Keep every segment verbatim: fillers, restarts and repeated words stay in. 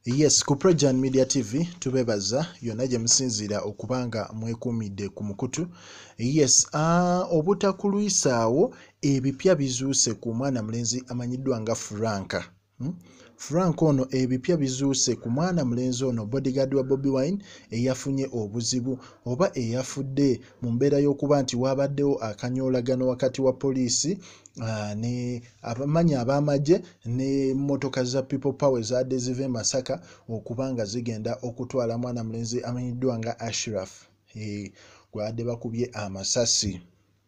Yes, ku PROJOURN Media T V tubebaza yonna gye musinzira okubanga mwekumidde ku mukutu. Yes, uh, obutakulwisaawo ebipya bizuuse ku mwana mulenzi amanyiddwa nga Franka. Hmm? Frank ono ebipya bizuuse ku mwana mulenzi ono bodyguard wa Bobibwine eyafunye obuzibu oba eyafudde mu mbeera y'okuba nti wabaddewo akanyoolagano wakati wa poliisi uh, ne abamanyi ab'amagye ne mmotoka za People Power zadde ziva e Masaka okubanga zigenda okutwala mwana mulenzi amanyiddwa nga Ashraf e, gwadde bakubye amasasi.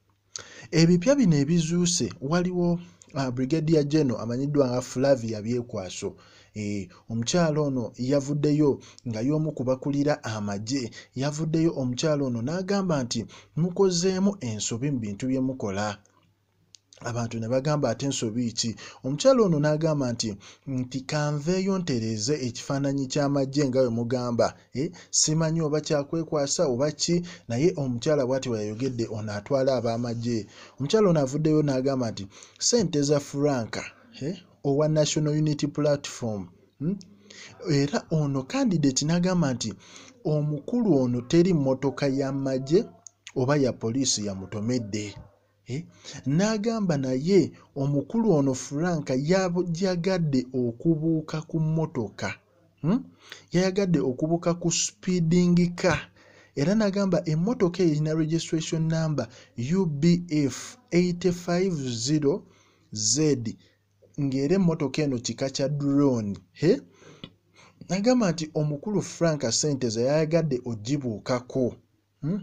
Ebipya bino ebizuuse waliwo Uh, Brigadier General amanyiddwa nga Flavia Byekwaso. E, omukyalo ono yavuddeyo nga y'omu kubakulira amagye yavuddeyo omukyalo ono n'agamba nti mukozeemu ensobi mu bintu bye mukola. Abantu ne bagamba ate ensobi ki? Omukyalo ono n'agamba nti nti kanveeyo ntereeze ekifaananyi ky'amagye nga we mugamba. E, simanyi oba kyakwekwasa oba ki, naye omukyala bw'ati weyayogedde ono atwala ab'amagye. Omukyala ono avuddeyo n'agamba nti ssente za Franka e, owa National Unity Platform hmm? Era ono candidate n'agamba nti omukulu ono teri mmotoka y'amagye oba ya poliisi yamutomedde. Eh? N'agamba naye omukulu ono Franka yayagadde okubuuka ku mmotoka hmm? yayagadde okubuuka ku speeding car era n'agamba emmotoka erina registration number U B F eight five zero Z ng'era emmotoka eno kika kya drone. He? N'agamba nti omukulu Franka ssente ze yayagadde ogibuukako hmm?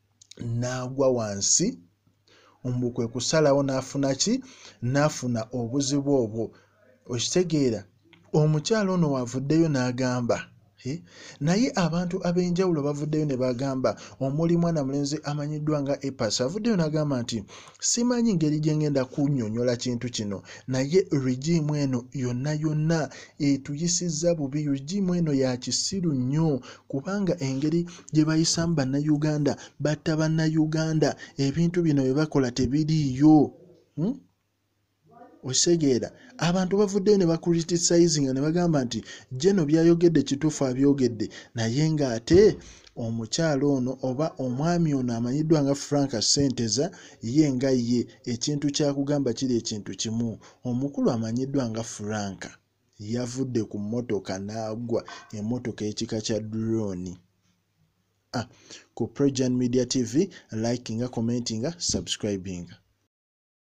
N'agwa wansi ombu kwe kusalawo n'afuna ki? N'afuna obuzibu obwo. Okitegeera omukyalo ono wavuddeyo n'agamba eh? Naye abantu ab'enjawulo bavuddeyo ne bagamba omuli mwana mulenzi amanyiddwa nga Epas avuddeyo n'agamba nti simanyi ngeri gye ngenda kunnyonnyola kintu kino naye regimu eno yonna yonna etuyisizza bubi. Regimu eno ya kisiru nnyo kubanga engeri gye bayisamu bannayuganda batta bannayuganda ebintu bino bye bakola tebiriiyo. hmm? Osegeera abantu bavuddeyo ne bacriticizing ne bagamba nti jeno byayogedde kituufu abyogedde naye ng'ate omukyalo ono oba omwami ono amanyiddwa nga Franka Senteza ye nga ye ekintu kyakugamba kiri ekintu kimu. Omukulu amanyiddwa nga Franka yavudde ku mmotoka n'agwa emmotoka ekika kya drone. Ah, ku PROJOURN Media T V likinga commentinga subscribinga.